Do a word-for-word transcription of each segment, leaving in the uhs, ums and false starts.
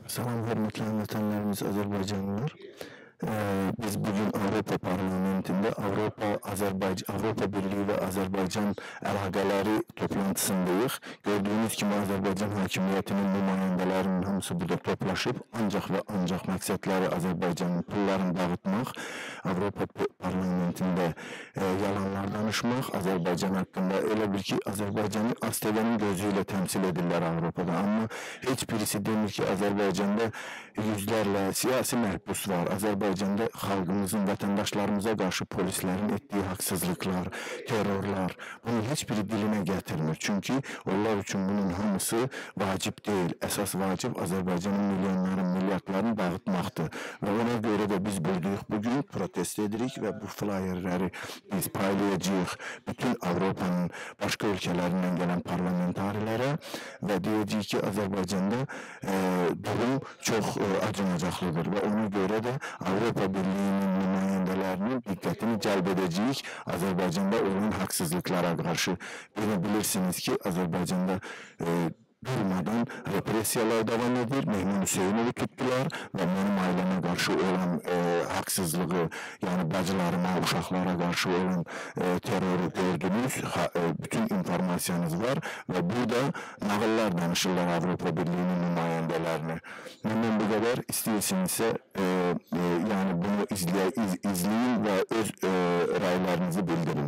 Salam hörmətli həmvətənlərimiz Azərbaycanlılar. Ee, biz bugün Avropa Parlamentinde Avropa Azərbaycan Avropa Birliği ve Azərbaycan əlaqələri toplantısındayıq. Gördüğünüz kimi Azərbaycan hakimiyyətinin nümayəndələrinin hamısı burada toplaşıb, ancaq və ancaq məqsədləri Azərbaycanın pullarını dağıtmaq, Avropa Parlamentində e, yalanlar danışmaq, Azərbaycan haqqında elə bir ki, Azərbaycanı ASTV'nin gözüyle temsil edirlər Avropada. Amma heç birisi demir ki, Azərbaycanda yüzlərlə siyasi məhbus var. Azərbaycanda xalqımızın, vətəndaşlarımıza qarşı polislərin etdiyi haqsızlıqlar, terrorlar, bunun heç biri dilinə gətirmir. Çünki onlar üçün bunun hamısı vacib deyil. Əsas vacib Azərbaycanın milyonların, milyardlarını dağıtmaqdır. Və ona görə də biz buradayıq bugün, protest edirik və bu flyerləri biz paylayacağıq bütün Avropanın başqa ölkələrindən gələn parlamentarilərə və deyəcəyik ki, Azərbaycanda e, durum çox e, acınacaqlıdır və ona görə də Avropa Birliği'nin nümayəndələrinin diqqətini cəlb edəcəyik Azərbaycanda olan haqsızlıqlara qarşı. Bilirsiniz ki, Azərbaycanda e, durmadan represiyalar devam edir. Mehman Hüseynovu tuttular ve benim aileme karşı olan e, haksızlığı, yani bacılarıma, uşaklara karşı olan e, terörü gördünüz. Ha, e, bütün informasyonunuz var ve burada nağıllar danışırlar Avrupa Birliği'nin nümayendelerine. Benden bu kadar. İstiyorsanızsa e, e, yani bunu izley, iz, izleyin ve öz e, raylarınızı bildirin.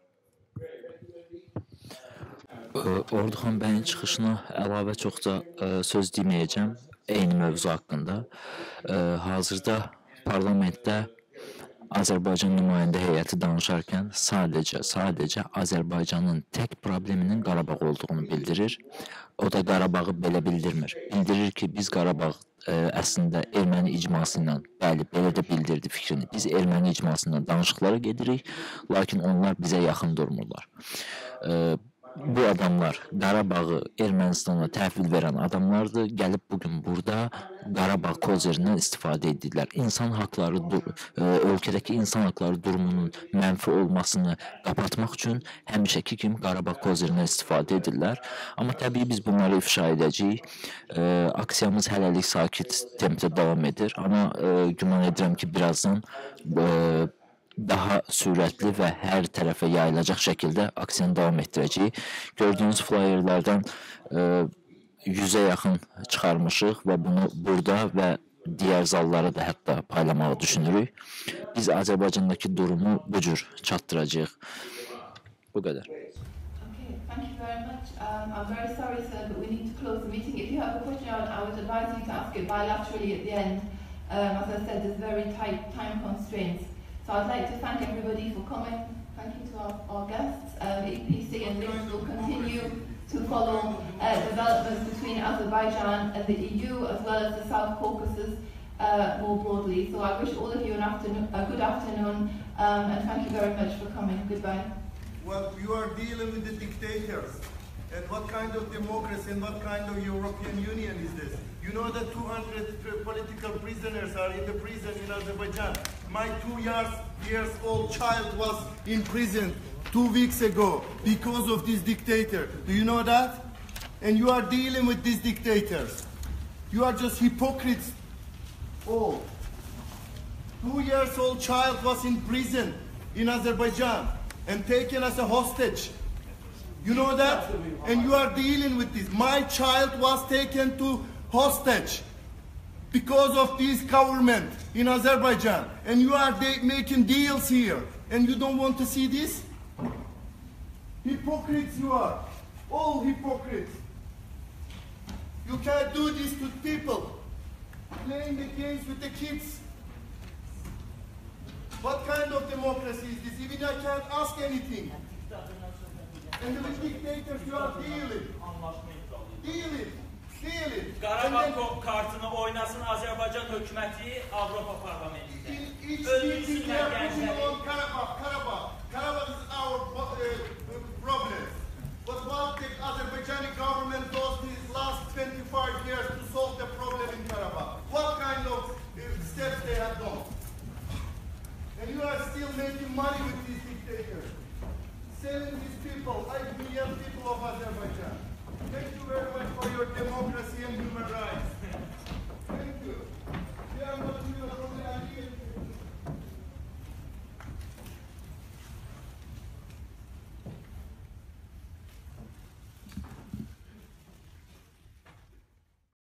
Orduxan bəyin çıxışına əlavə çoxca ə, söz deməyəcəm eyni mövzu haqqında. Ə, hazırda parlamentdə Azərbaycan nümayəndə heyəti danışarkən sadəcə, sadəcə Azərbaycanın tək probleminin Qarabağ olduğunu bildirir. O da Qarabağı belə bildirmir. Bildirir ki, biz Qarabağ ə, əslində erməni icması ilə, bəli, belə də bildirdi fikrini. Biz erməni icması ilə danışıqlara gedirik, lakin onlar bizə yaxın durmurlar. Ə, Bu adamlar Qarabağı Ermənistana təhvil verən adamlardır. Gəlib bugün burada Qarabağ kozerindən istifadə edirlər. İnsan haqları, ölkədəki insan haqları durumunun mənfi olmasını qapatmaq üçün həmişəki kimi Qarabağ kozerindən istifadə edirlər. Amma təbii biz bunları ifşa edəcəyik. Aksiyamız hələlik sakit tempdə davam edir. Amma güman edirəm ki, birazdan daha sürətli və hər tərəfə yayılacaq şəkildə aksiyanı davam etdirəcəyik. Gördüyünüz flyerlərdən yüzə yaxın çıxarmışıq və bunu burada və digər zallara da hətta paylamağı düşünürük. Biz Azərbaycandakı durumu bu cür çatdıracağıq. Bu qədər. Okay, thank you very much. Um, I'm very sorry, sir, but we need to close the meeting. If you have a question, I would advise you to ask it bilaterally at the end. Um, as I said, there's very tight time constraints. So I'd like to thank everybody for coming. Thank you to our, our guests. Um, E P C and Links will continue to follow uh, developments between Azerbaijan and the E U, as well as the South Caucasus uh, more broadly. So I wish all of you an afternoon, a good afternoon, um, and thank you very much for coming. Goodbye. Well, you are dealing with the dictators. And what kind of democracy and what kind of European Union is this? You know that two hundred political prisoners are in the prison in Azerbaijan. My two years, years old child was in prison two weeks ago because of this dictator. Do you know that? And you are dealing with these dictators. You are just hypocrites. Oh, two years old child was in prison in Azerbaijan and taken as a hostage. You know that? And you are dealing with this. My child was taken to hostage because of this government in Azerbaijan. And you are de making deals here. And you don't want to see this? Hypocrites you are. All hypocrites. You can't do this to people. Playing the games with the kids. What kind of democracy is this? Even I can't ask anything. And with dictators you are dealing. Dealing. Dealing. Qarabağ kartını oynasın Azərbaycan hökuməti Avropa Parlamentində. Each meeting we are putting on Karabakh, Karabakh. Karabakh is our uh, problem. But what the Azerbaijani government does these last twenty-five years to solve